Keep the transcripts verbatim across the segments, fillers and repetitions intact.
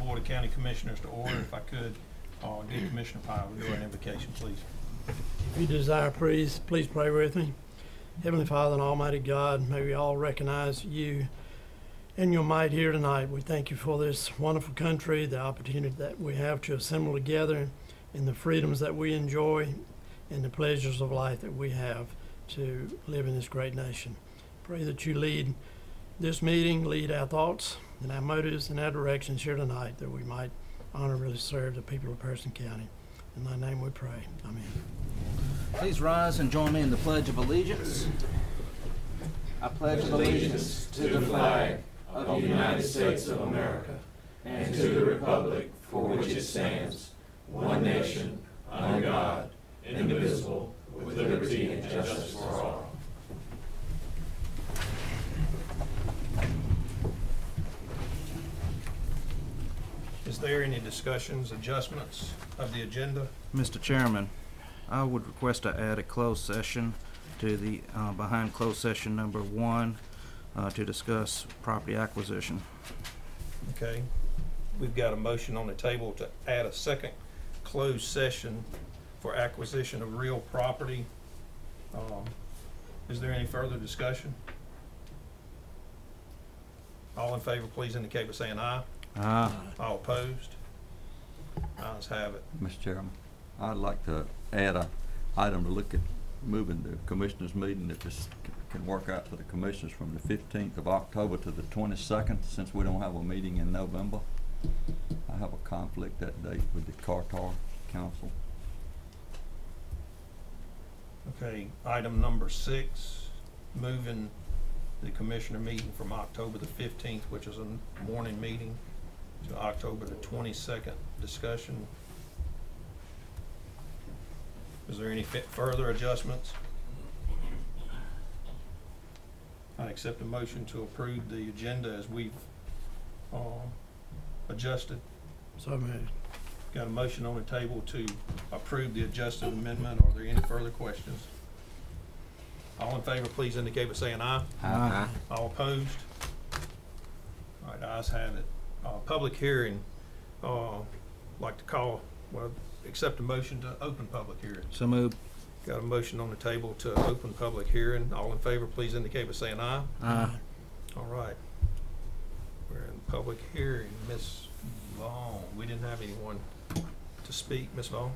Board of County Commissioners to order. If I could, uh, get Commissioner Pyle to do an invocation, please. If you desire, please, please pray with me. Heavenly Father and Almighty God, may we all recognize you and your might here tonight. We thank you for this wonderful country, the opportunity that we have to assemble together, and the freedoms that we enjoy, and the pleasures of life that we have to live in this great nation. Pray that you lead this meeting, lead our thoughts and our motives and our directions here tonight, that we might honorably serve the people of Person County. In thy name we pray. Amen. Please rise and join me in the Pledge of Allegiance. I pledge allegiance to the flag of the United States of America and to the republic for which it stands, one nation, under God, indivisible, with liberty and justice for all. Is there any discussions, adjustments of the agenda? Mister Chairman, I would request to add a closed session to the uh, behind closed session number one uh, to discuss property acquisition. Okay. We've got a motion on the table to add a second closed session for acquisition of real property. Um, is there any further discussion? All in favor, please indicate by saying aye. Aye. All opposed? Ayes have it. Mister Chairman, I'd like to add a item to look at moving the commissioners meeting, if this can work out for the commissioners, from the fifteenth of October to the twenty-second, since we don't have a meeting in November. I have a conflict that date with the Carter Council. Okay, item number six, moving the commissioner meeting from October the fifteenth, which is a morning meeting, to October the twenty-second. Discussion. Is there any fit further adjustments? I accept a motion to approve the agenda as we've uh, adjusted. So moved. Got a motion on the table to approve the adjusted amendment. Are there any further questions? All in favor, please indicate by saying aye. Aye. All opposed? All right, ayes have it. Uh, public hearing, uh, like to call, well, accept a motion to open public hearing. So moved. Got a motion on the table to open public hearing. All in favor, please indicate by saying aye. Aye. All right. We're in public hearing. Miz Vaughn, we didn't have anyone to speak. Miz Vaughn?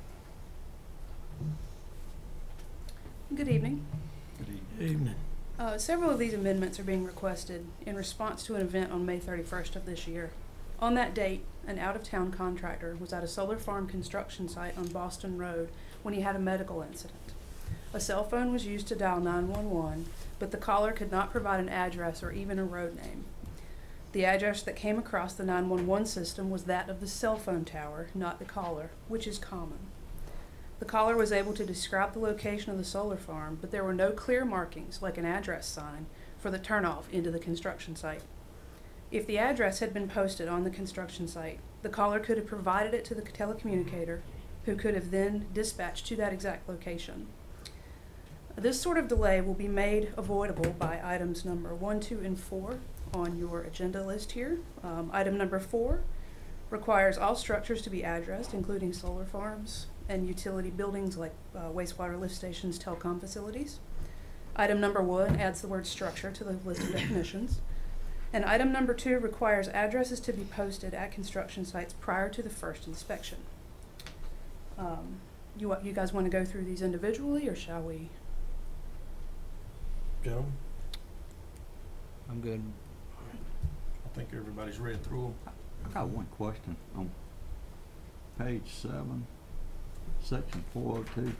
Good evening. Good evening. Evening. Uh, several of these amendments are being requested in response to an event on May thirty-first of this year. On that date, an out-of-town contractor was at a solar farm construction site on Boston Road when he had a medical incident. A cell phone was used to dial nine one one, but the caller could not provide an address or even a road name. The address that came across the nine one one system was that of the cell phone tower, not the caller, which is common. The caller was able to describe the location of the solar farm, but there were no clear markings, like an address sign, for the turnoff into the construction site. If the address had been posted on the construction site, the caller could have provided it to the telecommunicator, who could have then dispatched to that exact location. This sort of delay will be made avoidable by items number one, two, and four on your agenda list here. Um, item number four requires all structures to be addressed, including solar farms and utility buildings like uh, wastewater lift stations, telecom facilities. Item number one adds the word structure to the list of definitions. And item number two requires addresses to be posted at construction sites prior to the first inspection. Um, you, you guys want to go through these individually, or shall we? Gentlemen, I'm good. I think everybody's read through them. I got one question on page seven, section four oh two.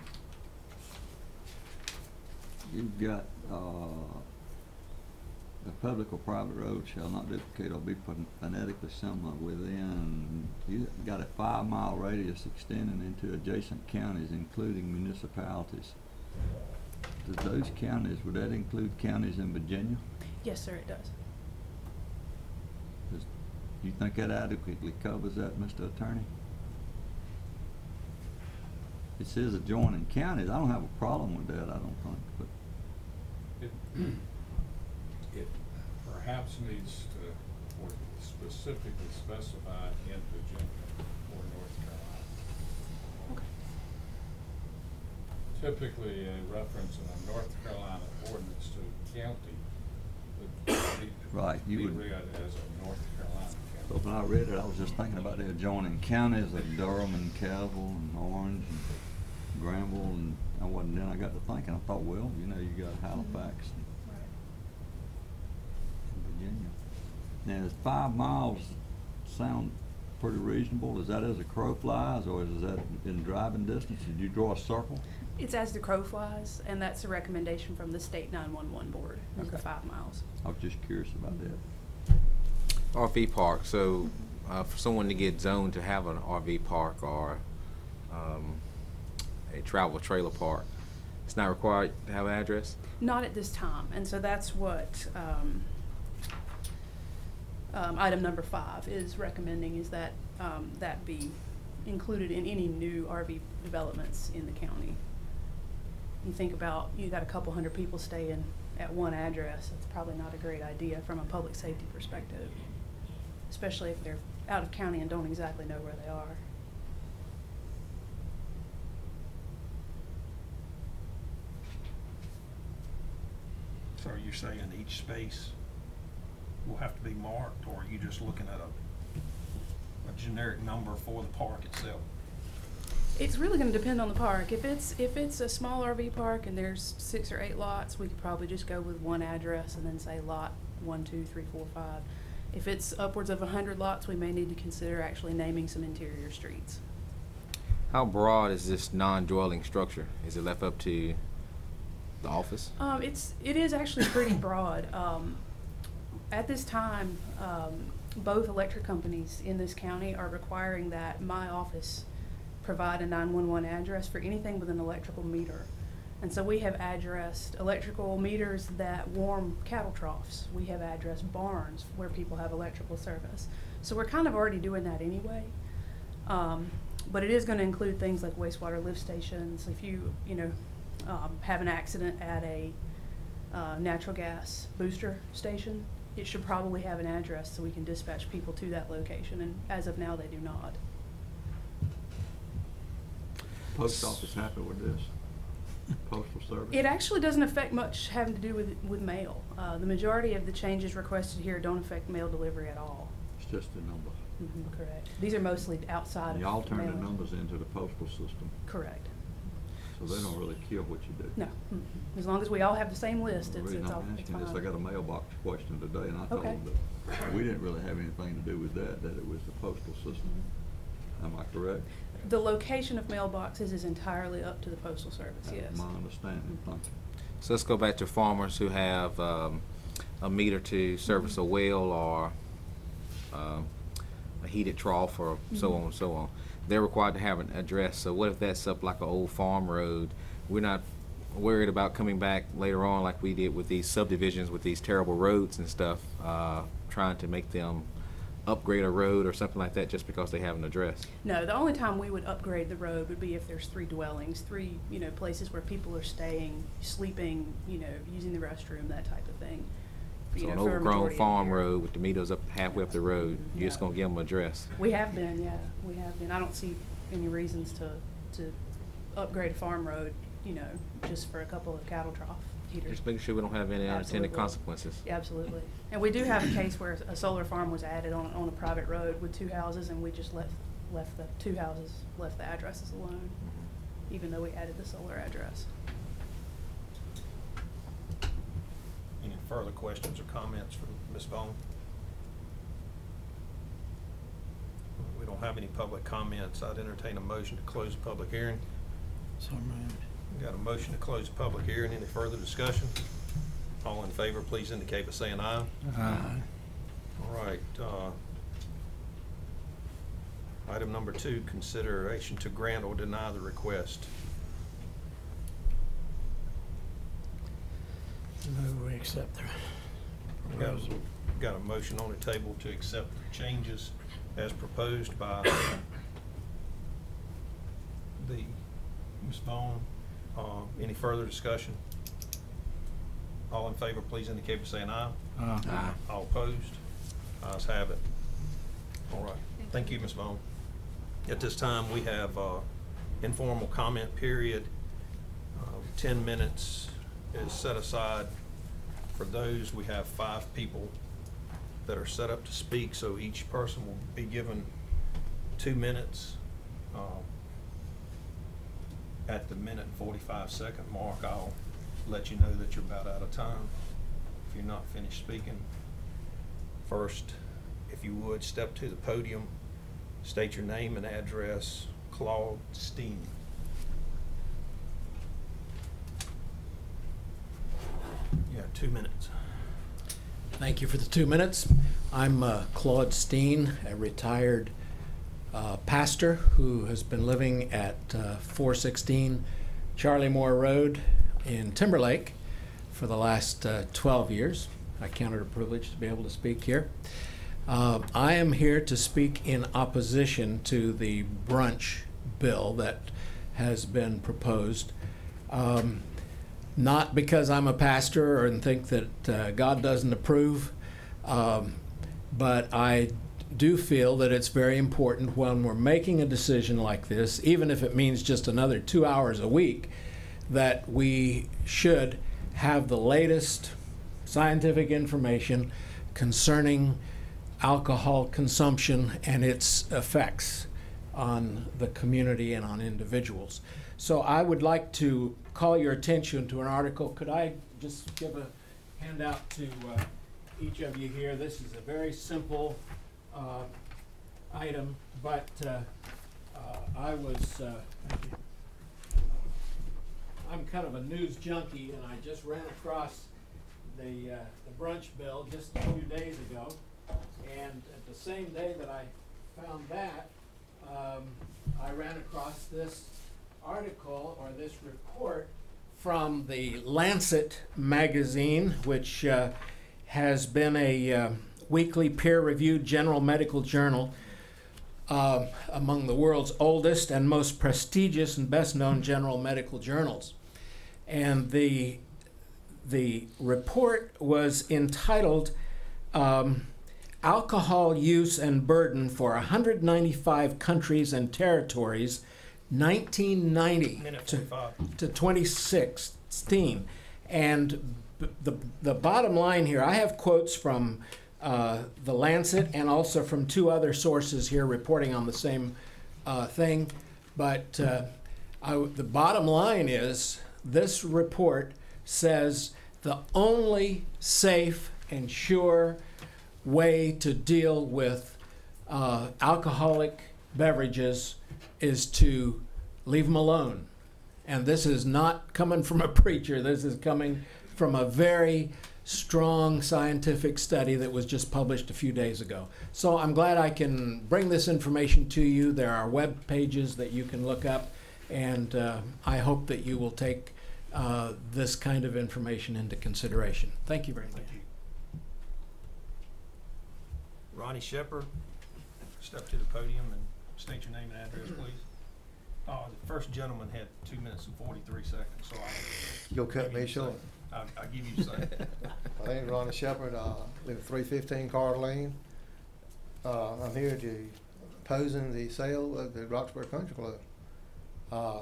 You've got uh, the public or private road shall not duplicate or be phonetically similar within. You got a five mile radius extending into adjacent counties, including municipalities. Does those counties, would that include counties in Virginia? Yes, sir, it does. Does, do you think that adequately covers that, Mister Attorney? It says adjoining counties. I don't have a problem with that, I don't think, but It, it perhaps needs to, or specifically specified in Virginia or North Carolina. Okay. Typically, a reference in a North Carolina ordinance to county would be, Right, you be would- read as a North Carolina So county. when I read it, I was just thinking about the adjoining counties of Durham and Caswell and Orange and Granville, and I wasn't, then I got to thinking, I thought, well, you know, you got Halifax and Virginia. Now, is five miles sound pretty reasonable? Is that as a crow flies, or is that in driving distance? Did you draw a circle? It's as the crow flies, and that's a recommendation from the state nine-one-one board, is the Okay. five miles. I was just curious about that. R V park, so uh, for someone to get zoned to have an R V park or um, a travel trailer park, it's not required to have an address? Not at this time, and so that's what, um, um, item number five is recommending, is that, um, that be included in any new R V developments in the county. You think about, you got a couple hundred people staying at one address, it's probably not a great idea from a public safety perspective, especially if they're out of county and don't exactly know where they are. So are you saying each space will have to be marked, or are you just looking at a, a generic number for the park itself? It's really gonna depend on the park. If it's, if it's a small R V park and there's six or eight lots, we could probably just go with one address and then say lot one, two, three, four, five. If it's upwards of a hundred lots, we may need to consider actually naming some interior streets. How broad is this non-dwelling structure? Is it left up to the office? Um, it's, it is actually pretty broad. Um, at this time, um, both electric companies in this county are requiring that my office provide a nine-one-one address for anything with an electrical meter. And so we have addressed electrical meters that warm cattle troughs. We have addressed barns where people have electrical service. So we're kind of already doing that anyway. Um, but it is gonna include things like wastewater lift stations. If you, you know, um, have an accident at a uh, natural gas booster station, it should probably have an address so we can dispatch people to that location, and as of now, they do not. Post office happy with this? Postal service? It actually doesn't affect much having to do with, with mail. Uh, the majority of the changes requested here don't affect mail delivery at all. It's just a number. Mhm, correct. These are mostly outside of Y'all turn the mailing. numbers into the postal system, Correct. so they don't really care what you do. No, mhm. As long as we all have the same list, The it's, reason it's all, I'm it's asking this, I got a fine. mailbox question today, and I told Okay. them that we didn't really have anything to do with that, that it was the postal system. Am I correct? The location of mailboxes is entirely up to the postal service, That's yes. my understanding, thank you. So let's go back to farmers who have um, a meter to service a well or um, a heated trough or so on and so on. They're required to have an address. So what if that's up like an old farm road? We're not worried about coming back later on like we did with these subdivisions with these terrible roads and stuff, uh, trying to make them upgrade a road or something like that just because they have an address. No, the only time we would upgrade the road would be if there's three dwellings, three, you know, places where people are staying, sleeping, you know, using the restroom, that type of thing. You So know, an for a overgrown majority of the farm year. road with the meters up halfway up the road, you're just No. gonna give them an address. We have been, yeah, we have been. I don't see any reasons to, to upgrade a farm road, you know, just for a couple of cattle trough heaters. Just making sure we don't have any unintended Absolutely. consequences. Yeah, absolutely. And we do have a case where a solar farm was added on, on a private road with two houses, and we just left, left the two houses, left the addresses alone, even though we added the solar address. Any further questions or comments from Miz Vaughn? We don't have any public comments. I'd entertain a motion to close the public hearing. So moved. We got a motion to close the public hearing. Any further discussion? All in favor, please indicate by saying aye. Aye. All right, uh, item number two, consideration to grant or deny the request. Move we accept the We Got proposal. a- got a motion on the table to accept the changes as proposed by the, Miz Vaughn. Uh, any further discussion? All in favor, please indicate by saying aye. Aye. All opposed? Ayes have it. All right. Thank you, Miz Vaughn. At this time, we have uh, informal comment period. Uh, Ten minutes is set aside for those. We have five people that are set up to speak, so each person will be given two minutes. Uh, At the minute and forty-five second mark, I'll let you know that you're about out of time if you're not finished speaking. First, if you would, step to the podium, state your name and address. Claude Steen. You have two minutes. Thank you for the two minutes. I'm uh, Claude Steen, a retired uh, pastor who has been living at uh, four sixteen Charlie Moore Road in Timberlake for the last uh, twelve years. I count it a privilege to be able to speak here. Uh, I am here to speak in opposition to the brunch bill that has been proposed. Um, Not because I'm a pastor or think that uh, God doesn't approve, um, but I do feel that it's very important when we're making a decision like this, even if it means just another two hours a week, that we should have the latest scientific information concerning alcohol consumption and its effects on the community and on individuals. So I would like to call your attention to an article. Could I just give a handout to uh, each of you here? This is a very simple uh, item, but uh, uh, I was, uh, thank you. I'm kind of a news junkie, and I just ran across the, uh, the brunch bill just a few days ago. And at the same day that I found that, um, I ran across this article or this report from the Lancet magazine, which uh, has been a uh, weekly peer-reviewed general medical journal uh, among the world's oldest and most prestigious and best-known general medical journals. And the, the report was entitled um, Alcohol Use and Burden for one hundred ninety-five Countries and Territories, nineteen ninety to, to twenty sixteen. And b the, the bottom line here, I have quotes from uh, the Lancet and also from two other sources here reporting on the same uh, thing. But uh, I, the bottom line is this report says the only safe and sure way to deal with uh, alcoholic beverages is to leave them alone. And this is not coming from a preacher. This is coming from a very strong scientific study that was just published a few days ago. So I'm glad I can bring this information to you. There are web pages that you can look up, and uh, I hope that you will take uh, this kind of information into consideration. Thank you very much. Thank you. Ronnie Shepherd, step to the podium and state your name and address, please. Oh, the first gentleman had two minutes and forty-three seconds, so I'll. You'll cut me short. I'll, I'll give you a second. My name's Ronnie Shepherd, uh, live at three fifteen Carter Lane. Uh, I'm here to opposing the sale of the Roxbury Country Club. Uh,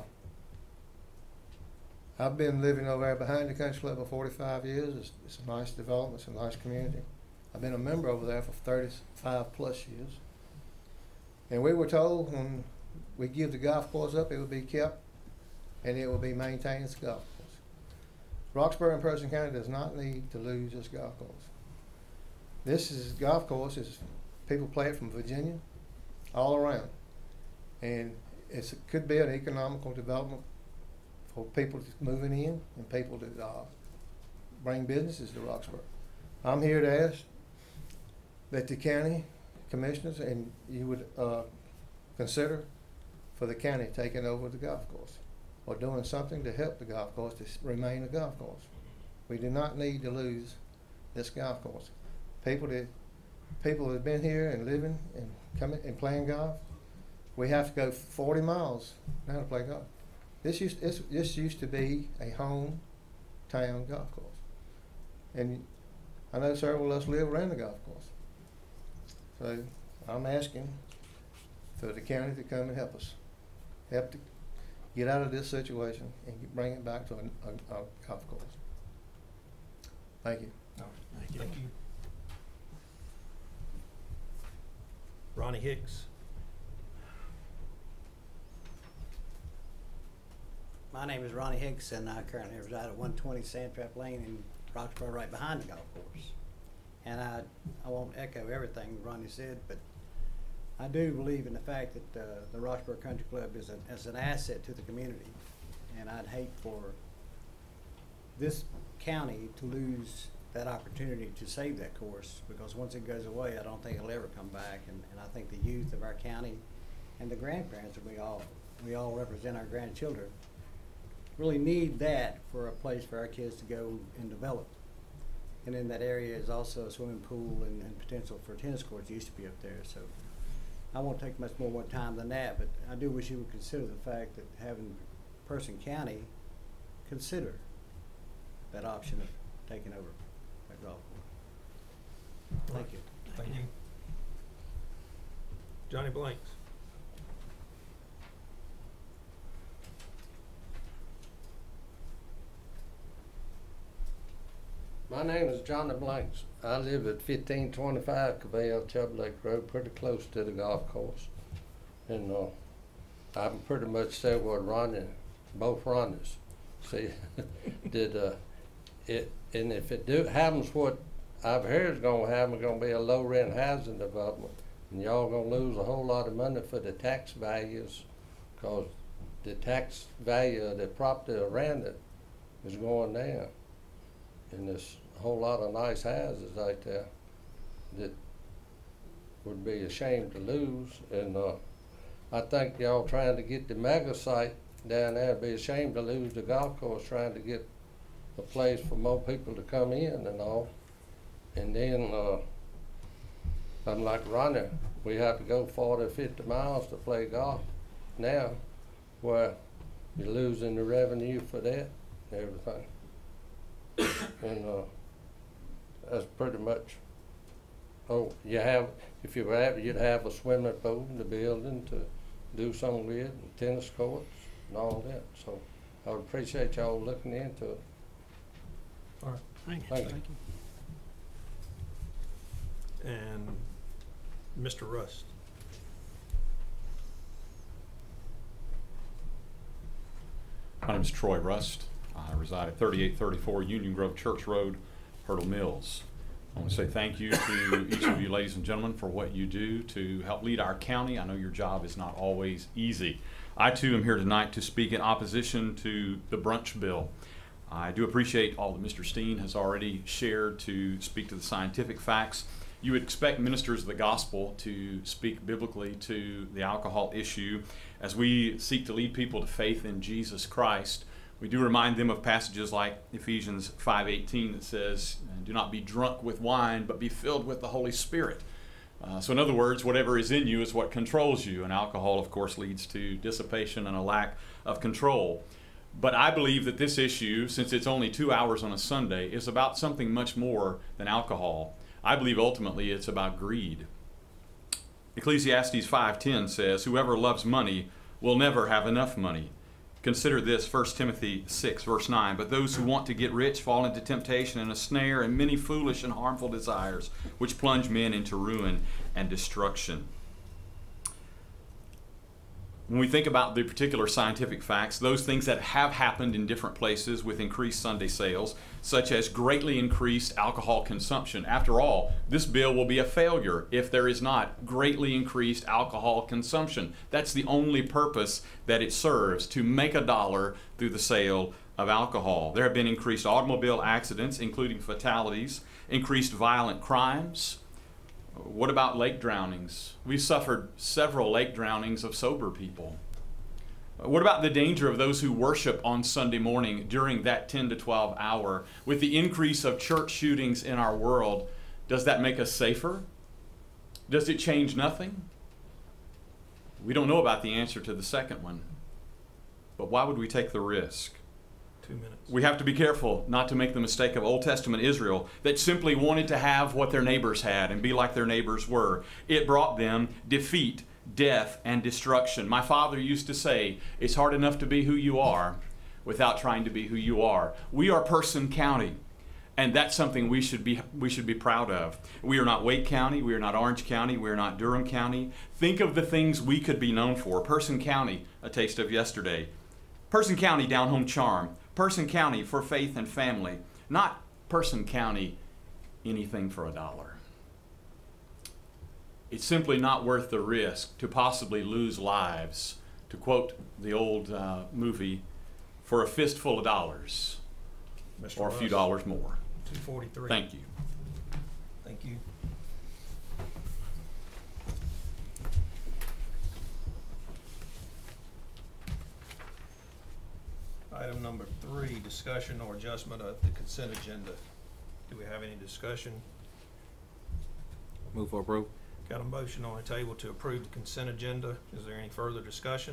I've been living over there behind the country club for forty-five years. It's, it's a nice development, it's a nice community. I've been a member over there for thirty-five plus years. And we were told when we give the golf course up, it would be kept and it will be maintained as a golf course. Roxbury and Person County does not need to lose this golf course. This is golf course is people play it from Virginia all around, and it's, it could be an economical development for people moving in and people to uh, bring businesses to Roxbury. I'm here to ask that the county commissioners and you would uh, consider for the county taking over the golf course or doing something to help the golf course to remain a golf course. We do not need to lose this golf course. People that people that have been here and living and coming and playing golf, we have to go forty miles now to play golf. This used this, this used to be a hometown golf course, and I know several of us live around the golf course. So I'm asking for the county to come and help us, help to get out of this situation and get- bring it back to a, a, a golf course. Thank you. Thank you. Thank you. Ronnie Hicks. My name is Ronnie Hicks, and I currently reside at one twenty Sandtrap Lane in Roxborough, right behind the golf course. And I, I won't echo everything Ronnie said, but I do believe in the fact that uh, the Roxborough Country Club is, a, is an asset to the community. And I'd hate for this county to lose that opportunity to save that course, because once it goes away, I don't think it'll ever come back. And, and I think the youth of our county and the grandparents that we all, we all represent our grandchildren, really need that for a place for our kids to go and develop. And in that area is also a swimming pool and, and potential for tennis courts used to be up there. So I won't take much more time than that, but I do wish you would consider the fact that having Person County consider that option of taking over that golf course. Thank you. Thank you. Johnny Blanks. My name is Johnny Blanks. I live at fifteen twenty-five Cavell Chubb Lake Road, pretty close to the golf course. And uh, I'm pretty much said what Ronnie, both Ronnies, see, did uh, it. And if it do happens, what I've heard is going to happen, it's going to be a low rent housing development, and y'all going to lose a whole lot of money for the tax values, because the tax value of the property around it is going down. And there's a whole lot of nice houses out there that would be a shame to lose. And uh, I think y'all trying to get the mega site down there, it'd be a shame to lose the golf course trying to get a place for more people to come in and all. And then, uh, I'm like Ronnie, we have to go forty, fifty miles to play golf now, where you're losing the revenue for that and everything. And uh, that's pretty much, oh, you have, if you have, you'd have a swimming pool in the building to do something with, and tennis courts and all that. So I would appreciate y'all looking into it. All right. Thank you. Thank you. And Mister Rust. My name is Troy Rust. I reside at thirty-eight thirty-four Union Grove Church Road, Hurdle Mills. I want to say thank you to each of you ladies and gentlemen for what you do to help lead our county. I know your job is not always easy. I too am here tonight to speak in opposition to the brunch bill. I do appreciate all that Mister Steen has already shared to speak to the scientific facts. You would expect ministers of the gospel to speak biblically to the alcohol issue. As we seek to lead people to faith in Jesus Christ, we do remind them of passages like Ephesians five eighteen that says, do not be drunk with wine, but be filled with the Holy Spirit. Uh, so in other words, whatever is in you is what controls you. And alcohol, of course, leads to dissipation and a lack of control. But I believe that this issue, since it's only two hours on a Sunday, is about something much more than alcohol. I believe ultimately it's about greed. Ecclesiastes five ten says, whoever loves money will never have enough money. Consider this, First Timothy six, verse nine. But those who want to get rich fall into temptation and a snare and many foolish and harmful desires, which plunge men into ruin and destruction. When we think about the particular scientific facts, those things that have happened in different places with increased Sunday sales, such as greatly increased alcohol consumption. After all, this bill will be a failure if there is not greatly increased alcohol consumption. That's the only purpose that it serves, to make a dollar through the sale of alcohol. There have been increased automobile accidents, including fatalities, increased violent crimes. What about lake drownings? We've suffered several lake drownings of sober people. What about the danger of those who worship on Sunday morning during that ten to twelve hour? With the increase of church shootings in our world, does that make us safer? Does it change nothing? We don't know about the answer to the second one. But why would we take the risk Two minutes. We have to be careful not to make the mistake of Old Testament Israel that simply wanted to have what their neighbors had and be like their neighbors were. It brought them defeat, death, and destruction. My father used to say, it's hard enough to be who you are without trying to be who you are. We are Person County, and that's something we should be we should be proud of. We are not Wake County, we are not Orange County, we are not Durham County. Think of the things we could be known for. Person County, a taste of yesterday. Person County, down home charm. Person County for faith and family. Not Person County, anything for a dollar. It's simply not worth the risk to possibly lose lives, to quote the old uh, movie, for a fistful of dollars Mister or a few Russ, dollars more. two forty-three. Thank you. Thank you. Item number three, discussion or adjustment of the consent agenda. Do we have any discussion? Move for approval. Got a motion on the table to approve the consent agenda. Is there any further discussion?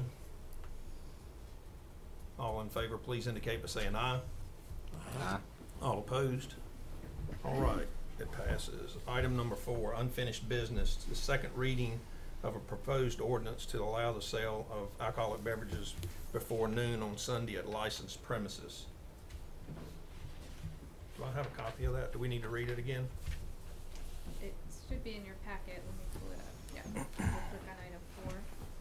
All in favor, please indicate by saying aye. Aye. All opposed? All right, it passes. Item number four, unfinished business, the second reading of a proposed ordinance to allow the sale of alcoholic beverages before noon on Sunday at licensed premises. Do I have a copy of that? Do we need to read it again? It should be in your packet. Let me pull it up. Yeah, we'll click on item four.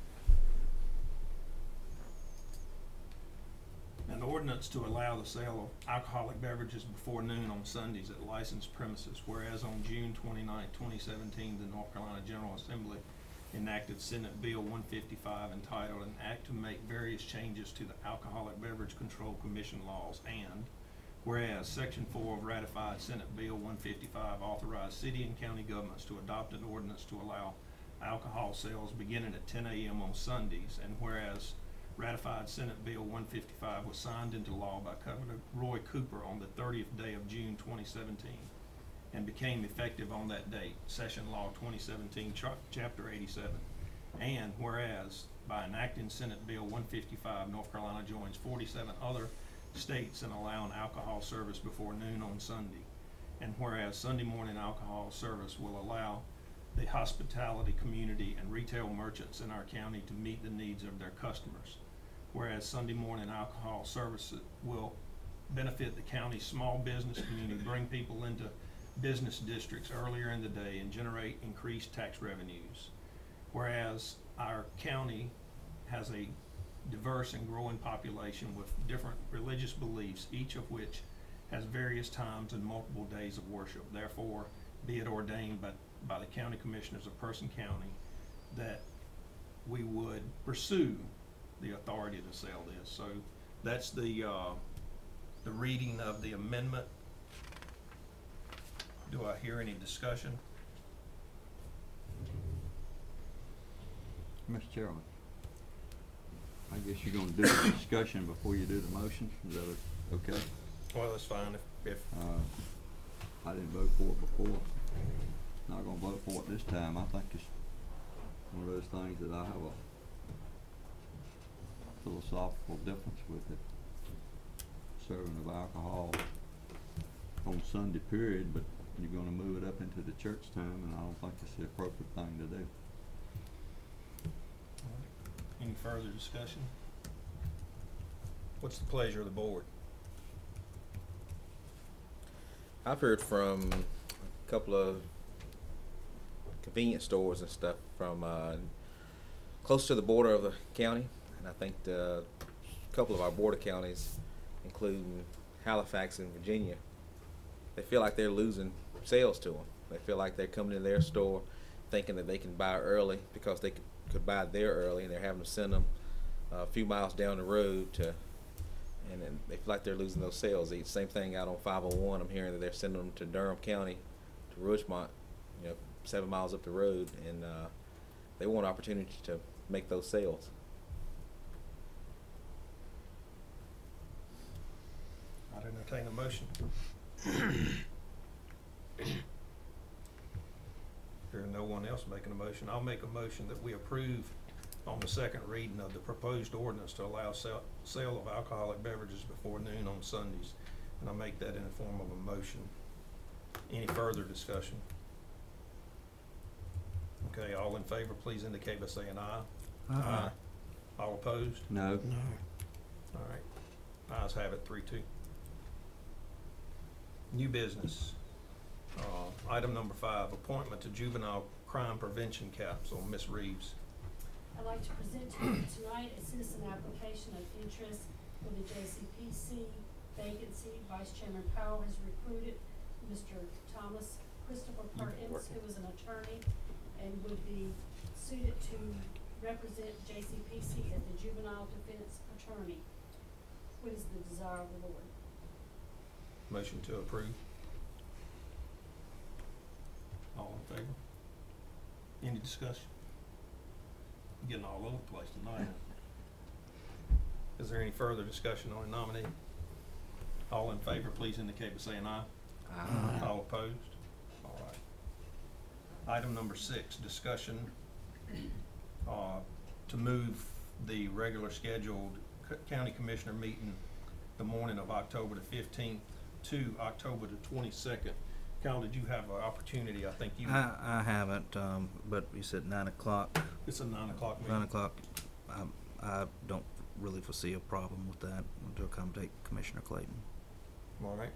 An ordinance to allow the sale of alcoholic beverages before noon on Sundays at licensed premises, whereas on June twenty-ninth, twenty seventeen, the North Carolina General Assembly enacted Senate Bill one fifty-five entitled An Act to Make Various Changes to the Alcoholic Beverage Control Commission Laws, and whereas Section four of ratified Senate Bill one fifty-five authorized city and county governments to adopt an ordinance to allow alcohol sales beginning at ten A M on Sundays, and whereas ratified Senate Bill one fifty-five was signed into law by Governor Roy Cooper on the thirtieth day of June twenty seventeen and became effective on that date, Session Law twenty seventeen, Chapter eighty-seven. And whereas by enacting Senate Bill one fifty-five, North Carolina joins forty-seven other states in allowing alcohol service before noon on Sunday. And whereas Sunday morning alcohol service will allow the hospitality community and retail merchants in our county to meet the needs of their customers. Whereas Sunday morning alcohol service will benefit the county's small business community, bring people into business districts earlier in the day, and generate increased tax revenues. Whereas our county has a diverse and growing population with different religious beliefs, each of which has various times and multiple days of worship. Therefore, be it ordained by, by the county commissioners of Person County that we would pursue the authority to sell this. So that's the, uh, the reading of the amendment. Do I hear any discussion? Mister Chairman, I guess you're gonna do the discussion before you do the motion, is that okay? Well, that's fine if, if Uh, I didn't vote for it before, not gonna vote for it this time. I think it's one of those things that I have a philosophical difference with it. Serving of alcohol on Sunday period, but you're gonna move it up into the church time, and I don't think it's the appropriate thing to do. any further discussion? What's the pleasure of the board? I've heard from a couple of convenience stores and stuff from uh, close to the border of the county, and I think the, a couple of our border counties, including Halifax and Virginia, they feel like they're losing sales to them. They feel like they're coming to their store thinking that they can buy early because they could, could buy there early, and they're having to send them uh, a few miles down the road to, and then they feel like they're losing those sales. The same thing out on five oh one. I'm hearing that they're sending them to Durham County, to Rougemont, you know, seven miles up the road, and uh, they want opportunity to make those sales. I'd entertain a motion. There's no one else making a motion. I'll make a motion that we approve on the second reading of the proposed ordinance to allow sale, sale of alcoholic beverages before noon on Sundays. And I make that in the form of a motion. Any further discussion? Okay, all in favor, please indicate by saying aye. Aye. All opposed? No. No. All right. Ayes have it, three two. New business. Uh, item number five, appointment to juvenile crime prevention council. Miss Reeves. I'd like to present to you tonight a citizen application of interest for the J C P C vacancy. Vice Chairman Powell has recruited Mister Thomas Christopher Perkins, who is an attorney and would be suited to represent J C P C as the juvenile defense attorney. What is the desire of the Lord? Motion to approve. All in favor? Any discussion? Getting all over the place tonight. Is there any further discussion on the nominee? All in favor, please indicate by saying aye. Aye. All opposed? All right. Item number six, discussion uh, to move the regular scheduled c- county commissioner meeting the morning of October the fifteenth to October the twenty-second. Cal, did you have an opportunity? I think you. I, I haven't, um, but you said nine o'clock. It's a nine o'clock meeting. Nine o'clock. I, I don't really foresee a problem with that to accommodate Commissioner Clayton. All right.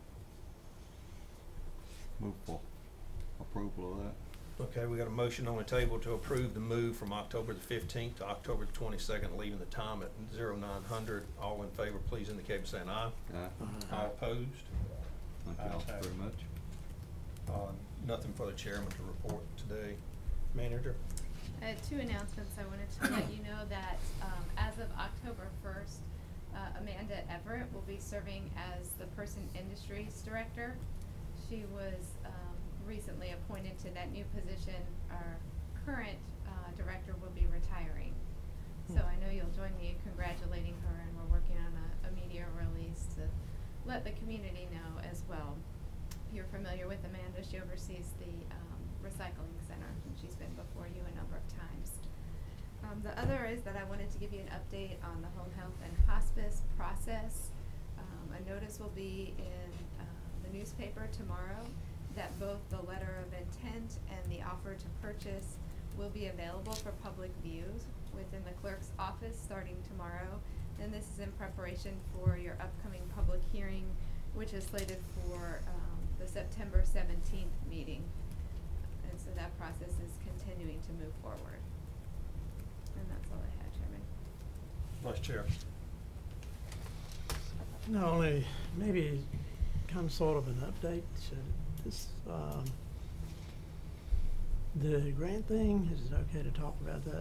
Move for approval of that. Okay, we got a motion on the table to approve the move from October the fifteenth to October the twenty-second, leaving the time at zero nine hundred. All in favor, please indicate by saying aye. Aye. All opposed? Thank Ayes y'all have it. very much. Uh, nothing for the chairman to report today. Manager? I had two announcements. I wanted to let you know that um, as of October first, uh, Amanda Everett will be serving as the Person Industries Director. She was um, recently appointed to that new position. Our current uh, director will be retiring. So I know you'll join me in congratulating her, and we're working on a, a media release to let the community know as well. If you're familiar with Amanda, she oversees the um, recycling center, and she's been before you a number of times. Um, the other is that I wanted to give you an update on the home health and hospice process. Um, a notice will be in uh, the newspaper tomorrow that both the letter of intent and the offer to purchase will be available for public views within the clerk's office starting tomorrow. And this is in preparation for your upcoming public hearing, which is slated for um, the September seventeenth meeting. And so that process is continuing to move forward. And that's all I had, Chairman. Vice Chair. Not only, maybe kind of sort of an update, should this, um, the grant thing, is it okay to talk about that?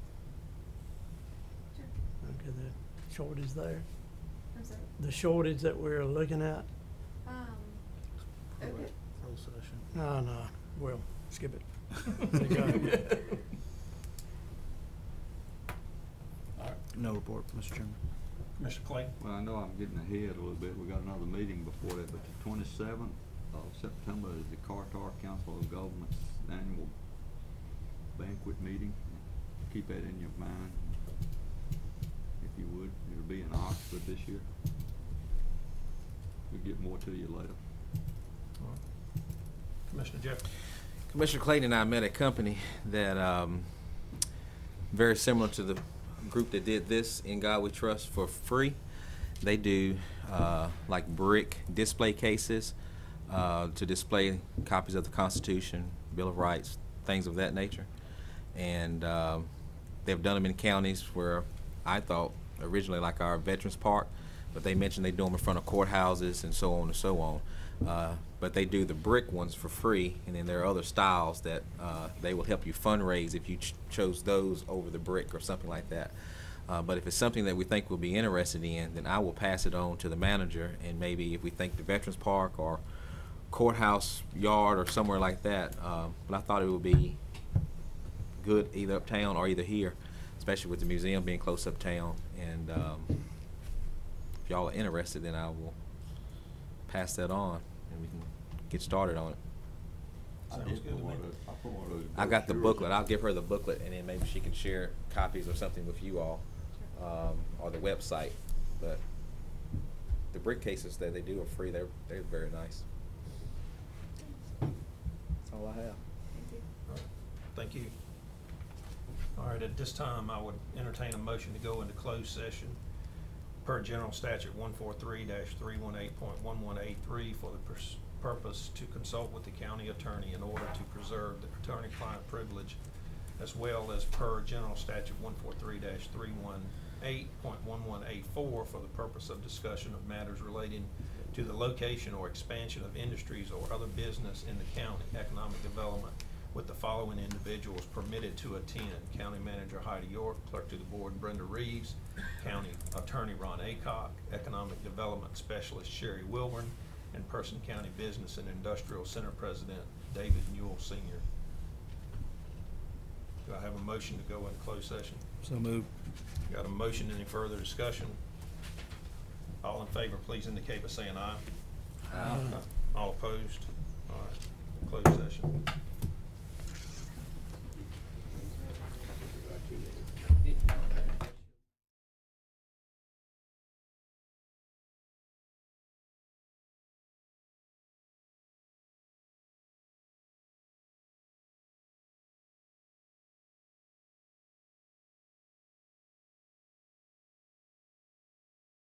Sure. Okay, the shortage there, I'm sorry. the shortage that we're looking at? Um, okay. Closed session. No, no, well, skip it. There you go. All right. No report, Mister Chairman. Commissioner Clayton? Well, I know I'm getting ahead a little bit. We got another meeting before that, but the twenty-seventh of September is the Carter Council of Governments annual banquet meeting. Keep that in your mind, if you would. It'll be in Oxford this year. We'll get more to you later. All right. Commissioner Jeffrey? Commissioner Clayton and I met a company that, um, very similar to the group that did this, In God We Trust, for free. They do uh, like brick display cases uh, to display copies of the Constitution, Bill of Rights, things of that nature. And uh, they've done them in counties where I thought originally like our Veterans Park, but they mentioned they do them in front of courthouses and so on and so on. Uh, but they do the brick ones for free, and then there are other styles that uh, they will help you fundraise if you ch chose those over the brick or something like that. Uh, but if it's something that we think we'll be interested in, then I will pass it on to the manager, and maybe if we think the Veterans Park or courthouse yard or somewhere like that. Uh, but I thought it would be good either uptown or either here, especially with the museum being close uptown. And um, if y'all are interested, then I will pass that on and we can get started on it. I Sounds did good put to one me. of those, I put one of those. I got the brochures booklet. I'll give her the booklet, and then maybe she can share copies or something with you all, um, or the website. But the brick cases that they do are free. They're they're very nice. That's all I have. All right. Thank you. All right, at this time, I would entertain a motion to go into closed session per General Statute one forty-three dash three eighteen point one one eight three for the pers- purpose to consult with the county attorney in order to preserve the attorney-client privilege, as well as per General Statute one forty-three dash three eighteen point one one eight four for the purpose of discussion of matters relating to the location or expansion of industries or other business in the county, economic development, with the following individuals permitted to attend: County Manager Heidi York, Clerk to the Board Brenda Reeves, County Attorney Ron Aycock, Economic Development Specialist Sherry Wilburn, and Person County Business and Industrial Center President David Newell Senior Do I have a motion to go into closed session? So moved. Got a motion? Any further discussion? All in favor, please indicate by saying aye. Aye. All opposed? All right, closed session.